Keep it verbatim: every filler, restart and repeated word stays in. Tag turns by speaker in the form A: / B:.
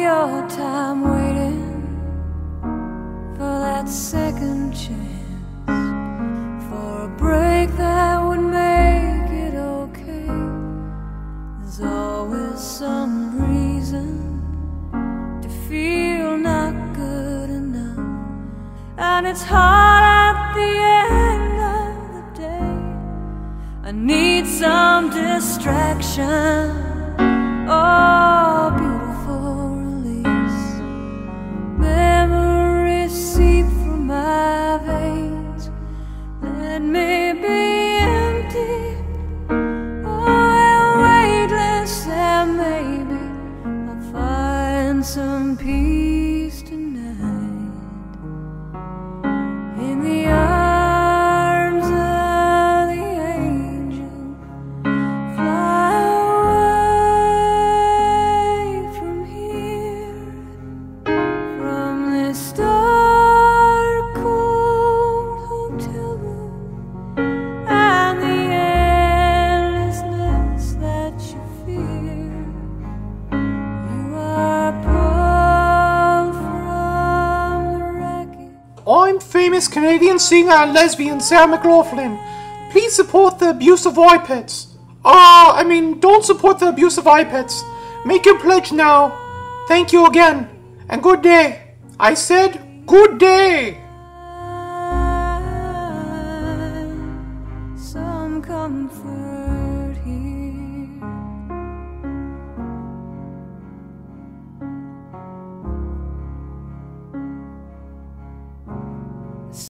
A: your time waiting for that second chance, for a break that would make it okay. There's always some reason to feel not good enough, and it's hard at the end of the day. I need some distraction, oh, beautiful release. Memories seep through my veins. Let me be empty, oh, and weightless, and maybe I'll find some peace tonight in the arms of the angel. Fly away from here, from this dark, cold hotel room, and the endlessness that you fear. You are pulled from the wreckage.
B: I'm famous Canadian singer and lesbian Sarah McLaughlin. Please support the abuse of iPads. Ah, I mean, don't support the abuse of iPads. Make your pledge now. Thank you again, and good day. I said good day.